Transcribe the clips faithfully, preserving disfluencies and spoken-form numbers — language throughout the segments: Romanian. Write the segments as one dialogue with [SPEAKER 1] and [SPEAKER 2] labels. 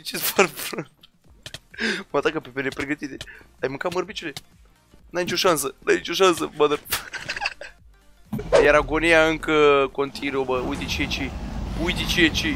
[SPEAKER 1] ce-ți fac, frate? Mă atacă pe pene pregătite. Ai mâncat mărbiciule? N-ai nicio șansă, n-ai nicio șansă, mother. Iar agonia încă continuă, bă. Uite ce e ce. Uite ce e ce.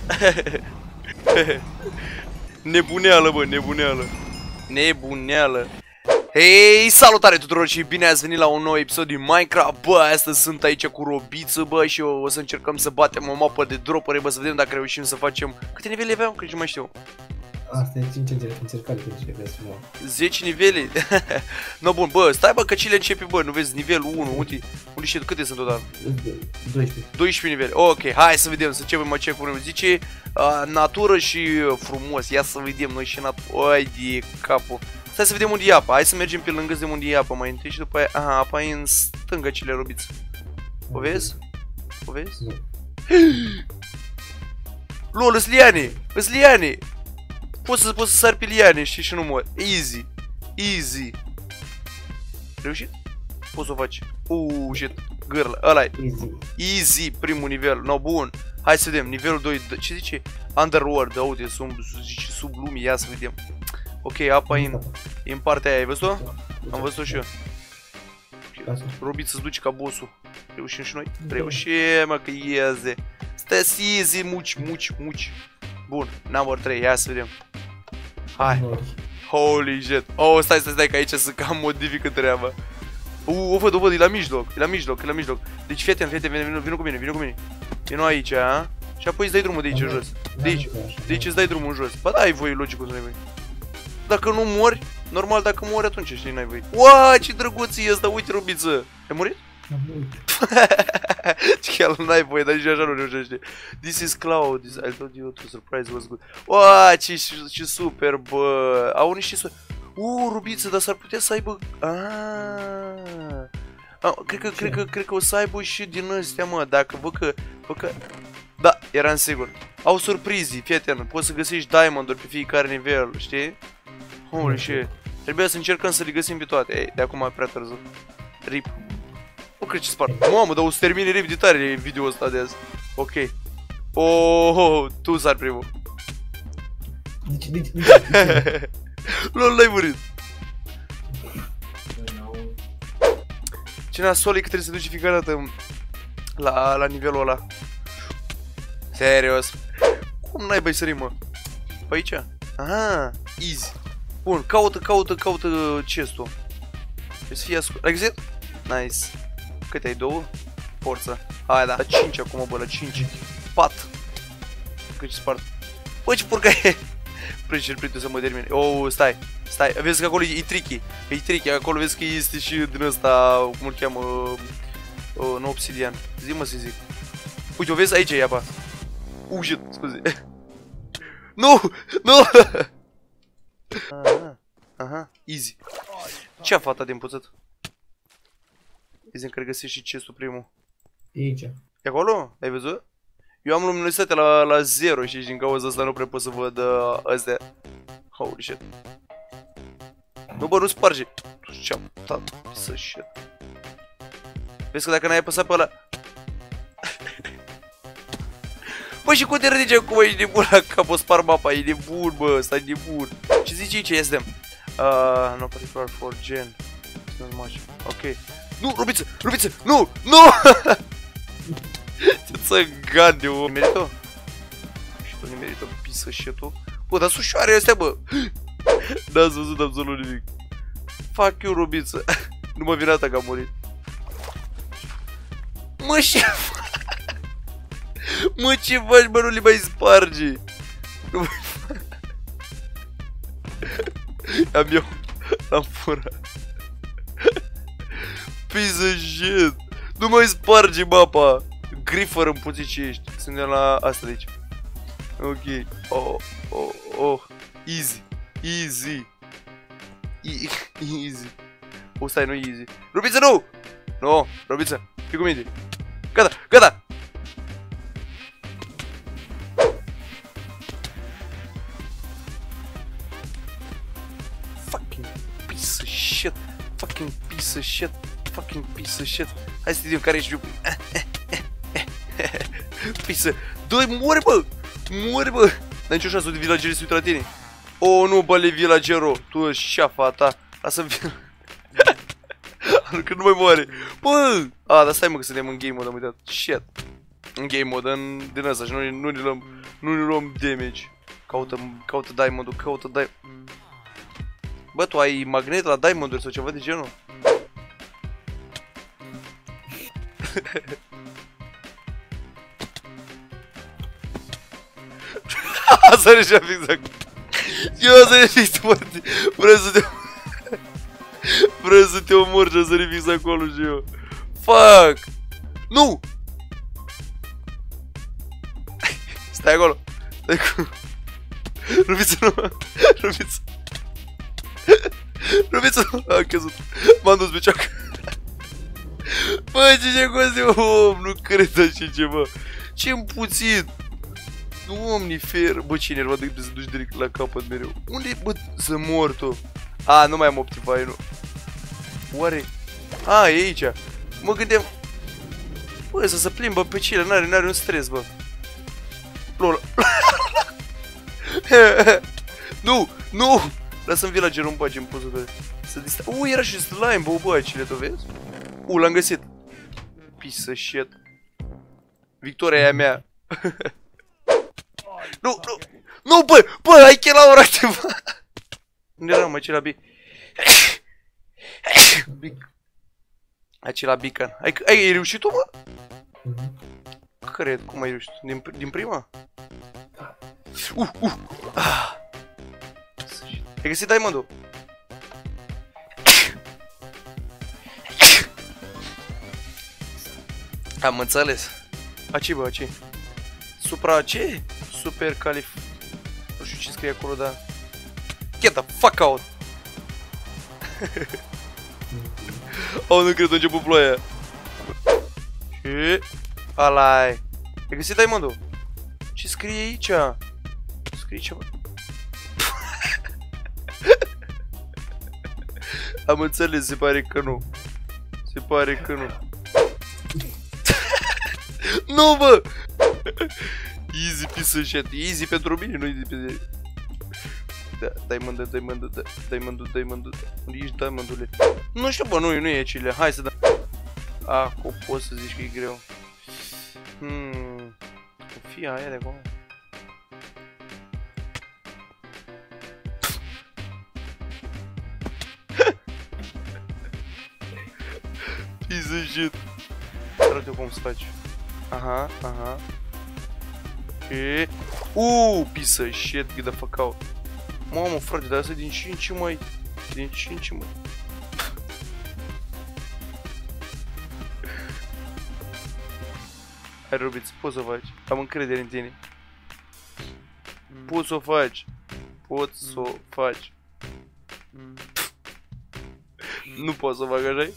[SPEAKER 1] Nebuneală, bă, nebuneală. Nebuneală. Hei, salutare tuturor și bine ați venit la un nou episod din Minecraft. Bă, astăzi sunt aici cu Robiță, bă, și eu o să încercăm să batem o mapă de dropere, bă, să vedem dacă reușim să facem... Câte nivele aveam? Că nici nu mai știu.
[SPEAKER 2] Asta e cinci încercare pentru ce vreau să mă...
[SPEAKER 1] zece nivele? No, bun, bă, stai, bă, că cele începe, bă, nu vezi, nivelul unu, uite, unde și câte sunt total?
[SPEAKER 2] doisprezece.
[SPEAKER 1] doisprezece nivele, ok, hai să vedem, să începem mai ce punem, zice, uh, natură și frumos, ia să vedem noi și natură, oi de capul. Stai să vedem unde e apa, hai să mergem pe lângă să vedem unde e apa mai întâi și după aia, aha, apa e în stânga cele Robiți. O vezi? O vezi?
[SPEAKER 2] Nu.
[SPEAKER 1] Lol, îs liane, îs liane. Poți să, poți să sari pe liane, știi, și nu mor. Easy. Easy. Reușit? Poți să o faci. Uuu, shit. Gârlă. Ăla-i.
[SPEAKER 2] Easy.
[SPEAKER 1] Easy, primul nivel. No, bun. Hai să vedem. Nivelul doi. Ce zice? Underworld. Aude, sub, zice sub lumii. Ia să vedem. Ok, apa e în, e în partea aia. Ai văzut-o? Am văzut-o și eu. Robit să-ți duci ca bossul. Reușim și noi? Reușim, mă, că ieze. Stai easy, muci, muci, muci. Bun, number trei, ia să vedem. Hai. Holy shit. Oh, stai, stai, stai, că aici să cam modifică treaba. Uh, o văd, o văd, e la mijloc, e la mijloc, e la mijloc. Deci fii atent, fii atent, vină, vină cu mine, vină cu mine. Vină aici, a? Și apoi îți dai drumul de aici în jos. De aici, de aici îți dai drumul în jos. Ba da, ai voie, logic, să n-ai voie. Dacă nu mori, normal, dacă mori atunci știi, n-ai voie. Uaa, ce drăguț e ăsta, uite, Robiță. Ai murit? Chiar n-ai voie, dar nici așa nu reușește. This is Cloud, I told you to surprise was good. Uaa, ce, ce super, bă. Au niște super. Uuu, Robiță, dar s-ar putea să aibă... Aaaa. Cred că, cred că, cred că o să aibă și din ăstea, mă, dacă văd că... Văd că... Da, eram sigur. Au surprizii, fii atent, poți să găsești diamond-uri pe fiecare nivel, știi? Holy shit. Trebuia să încercăm să le găsim pe toate. Ei, de acum e prea târziu. Rip. Nu cred ce spart. Mamă, dar o să termine repede tare video-ul ăsta de azi. Ok. Oh, tu sar primul.
[SPEAKER 2] Deci, deci, deci,
[SPEAKER 1] Lol, n-ai murit. Ce nasol e că trebuie să duci fiecare dată la, la nivelul ăla. Serios. Cum n-ai bai sări, mă? Pe aici? Aha, easy. Bun, caută, caută, caută chest-ul. Trebuie să fie ascult. Ai găsit? Nice. Câte ai? Două? Forță. Hai, da, la cinci acum, bă, la cinci. Pat. Cât ce spart. Bă, ce purca e? Preci-l prietul să mă termine. Oh, stai. Stai, vezi că acolo e tricky. E tricky, acolo vezi că este și din ăsta, cum îl cheamă, uh, nu obsidian. Zi-mă să zic. Uite, o vezi? Aici e apa. Uh, shit, scuze. Nu! Nu! Aha, aha, easy. Ce-a fata de împuțat? Vezi că găsești și chestul primul.
[SPEAKER 2] e aici.
[SPEAKER 1] E acolo? Ai văzut? Eu am luminositate la, la zero și din cauza asta nu prea pot să văd uh, astea. Holy shit. Nu, bă, nu sparge. Ce-am dat să shit. Vezi că dacă n-ai apăsat pe ăla... Bă, și cum te ridici acum, ești nebun la cap, o spar mapa, e nebun, bă, stai nebun. Ce zice aici, este? Uh, no particular for gen. It's not much. Ok. Nu, Robiță, Robiță, nu, nu! Ce-ți gade, o. Merită? Și tu nu merită pisă shit-ul. Bă, dar sușoare astea, bă. N-ați văzut absolut nimic. Fuck you, Robiță. Nu mă vine asta că am murit. Mă, ce Mă, ce faci, bă, nu le mai sparge. Nu mai fac. Am eu. Am furat. Piece of shit. Nu mai sparge mapa. Griffer în puțin ce ești. Suntem la asta de aici. Ok. Oh, oh, oh. Easy. Easy. E easy. O, stai, nu e easy. Robiță, nu! Nu, Robiță, fii cu mine. Gata, gata! Fucking piece of shit. Fucking piece of shit. Fucking piece of shit. Hai să vedem care ești. Piece. Doi, mori, bă! Mori, bă! N-ai nicio șansă de villagerii să uită la tine. Oh, nu, bă, villagero. Tu ești șafa ta. Lasă-mi vin. Că nu mai moare. Bă! A, dar stai mă că suntem în game mode, am uitat. Shit. În game mode, în, din ăsta și nu, nu ne luăm, nu ne luăm damage. Caută, caută diamond-ul, caută diamond. Bă, tu ai magnet la diamond-uri sau ceva de genul? Asta are și-a fix acolo. Eu asta e fix moarte. Vreau să te... Vreau să te omor și să fix acolo și eu. Fuck! Nu! Stai acolo. Stai acolo. Rubiță, nu. Rubiță. Rubiță, nu. Am căzut. M-am dus pe ceacă. Bă, ce negozi, om, nu cred așa ceva. Ce-mi puțin. Omnifer. Bă, ce nervat de să duci direct la capăt mereu. Unde, bă, să mor tu? A, nu mai am Optify, nu. Oare? A, e aici. Mă gândeam. Bă, să se plimbă pe cele, n-are, n-are un stres, bă. Lol. Nu, nu. Lasă-mi villagerul în pace, îmi pot să să distra... U, era și slime, bă, bă, acele, tu vezi? U, l-am găsit. Piece of shit. Victoria e a mea. Nu, nu, nu, bă, bă, ai chelaur activat. Unde eram, acela B? Acela beacon. Ai, ai, ai reușit tu, mă? Cred, cum ai reușit? Din, din prima? Uh, uh, ah. Ai găsit diamond-ul? Am înțeles. Aci, bă, aci. Supra ce? Super calif... Nu știu ce scrie acolo, dar... Get the fuck out! Oh, nu cred că a început ploaia. Ce? Alai. Ai găsit diamond-ul? Ce scrie aici? Scrie ceva. Am înțeles, se pare că nu. Se pare că nu. Nu, bă! Easy piece of shit. Easy pentru mine, nu easy pentru... Da, diamond, diamond, diamond, diamond. Unde ești diamondule? Nu știu, bă, nu, nu e acele. Hai să dăm. Acum poți să zici că e greu. Hmm. Fie aia de acolo. Piece of shit. Arată cum să faci. Aha, aha. E... Uuu, piece of shit, get the fuck out. Mamă, frate, dar asta din ce în ce mai... Din ce în ce mai... Hai, Rubiț, poți să o faci. Am încredere în tine. Poți să o faci. Poți să o faci. Nu poți să o fac așa?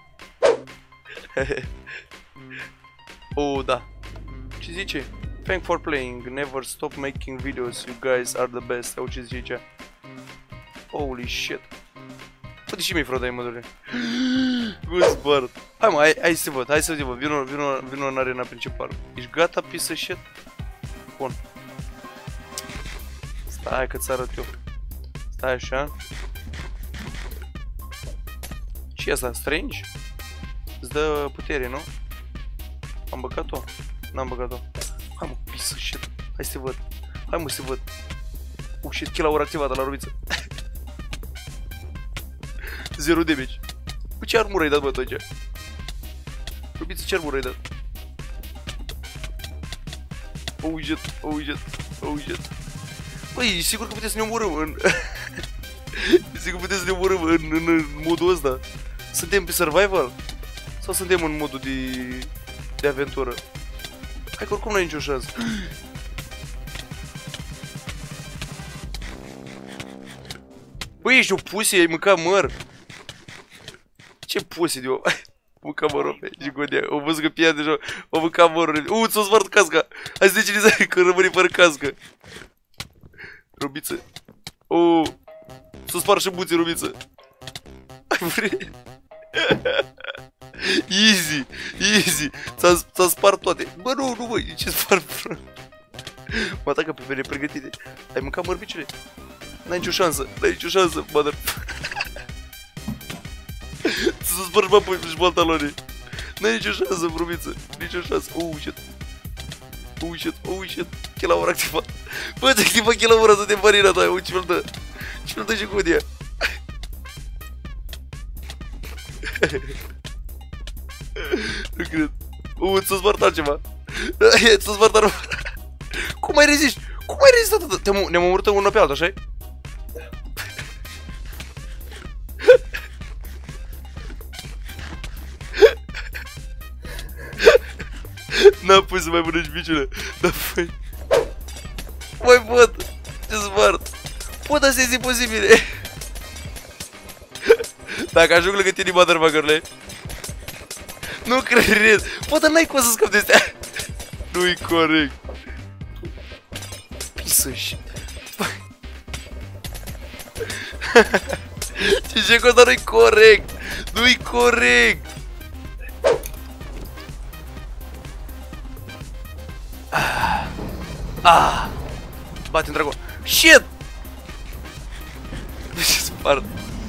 [SPEAKER 1] Oh, da. Ce zice? Thank for playing. Never stop making videos. You guys are the best. Au ce zice aici? Holy shit. Bă, de ce mi-ai fraudat diamondule? Guzbard. Hai mă, hai, hai să văd, hai să văd. Vino, vino, vino în arena principală. Ești gata, piece of shit? Bun. Stai că-ți arăt eu. Stai așa. Ce asta? Strange? Îți dă putere, nu? Am băgat-o? N-am băgat-o. Hai mă, piece of shit. Hai să te văd. Hai mă, să te văd. Uh, shit, kill-ul activată la Rubiță. Zero damage. Cu ce armură ai dat, bă, tot aici? Rubiță, ce armură ai dat? Oh, shit, oh, shit, oh, shit. Băi, sigur că puteți să ne omorâm în... Sigur că puteți să ne omorâm în, în, în modul ăsta. Suntem pe survival? Sau suntem în modul de... de aventură? Hai că oricum n-ai nicio șansă. Băi, ești o pussy, ai mâncat măr. Ce pussy de om? Mânca mărul pe gigodea. O văzut că piea deja. O mânca mărul. Uuu, ți-o spart casca. Hai să decinizai că rămâne fără cască. Rubiță. Uuu. Ți-o spart și buții, Rubiță. Ai vrei? Easy, easy. Ți-a spart toate. Bă, nu, nu, băi, ce spart, frate? Mă atacă pe mine pregătite. Ai mâncat mărbiciule? N-ai nicio șansă, n-ai nicio șansă, mother. Să spărgi, mă, și pantalonii. N-ai nicio șansă, brumiță, nicio șansă. Oh, shit. Oh, shit, oh, shit. Chilaur activat. Bă, ți-a activat chilaura să te marina ta. Ce fel dă? Ce fel dă și cu ea? Nu cred. Uh, ți-a spart altceva. Ți-a spart altceva. Cum ai reziști? Cum ai rezistat atât? Ne-am omorât unul pe altul, așa-i? N-am pus să mai mănânci biciule. N-am pus. Mai pot. Ce spart. Pot, asta este imposibile. Dacă ajung lângă tine, motherfucker-le. Nu cred. Pot, dar n-ai cum să scapi de astea. Nu-i corect. Pisă-și. Ce ce cosa nu-i corect. Nu-i corect. Ah. Ah. Bate-mi dragon. Shit. De ce spart?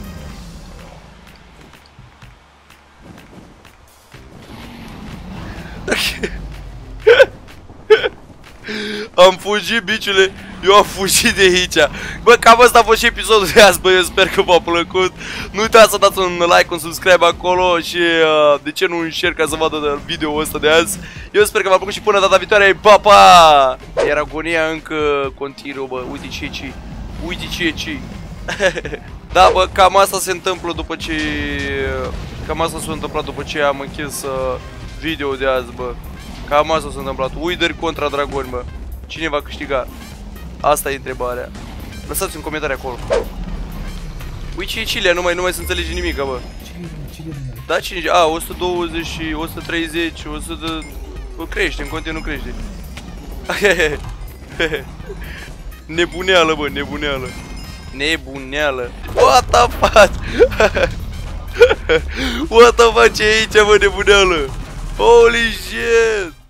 [SPEAKER 1] Am fugit, biciule. Eu am fugit de aici. Bă, cam asta a fost și episodul de azi, bă. Eu sper că v-a plăcut. Nu uitați să dați un like, un subscribe acolo. Și uh, de ce nu un share ca să vadă video-ul ăsta de azi. Eu sper că v-a plăcut și până data viitoare. Pa, pa! Iar agonia încă continuă, bă. Uite ce ce. Uite ce ce. Da, bă, cam asta se întâmplă după ce... Cam asta s-a întâmplat după ce am închis uh, video de azi, bă. Cam asta s-a întâmplat. Wither contra dragoni, bă. Cine va câștiga? Asta e întrebarea. Lăsați un comentariu acolo. Uite ce e Cilea, nu mai, nu mai se înțelege nimic, bă. Da, cine? A, o sută douăzeci, o sută treizeci, o sută... Crește, în continuu crește. Nebuneală, bă, nebuneală. Nebuneală. What the fuck? What the fuck, ce e aici, bă, nebuneală? Holy shit!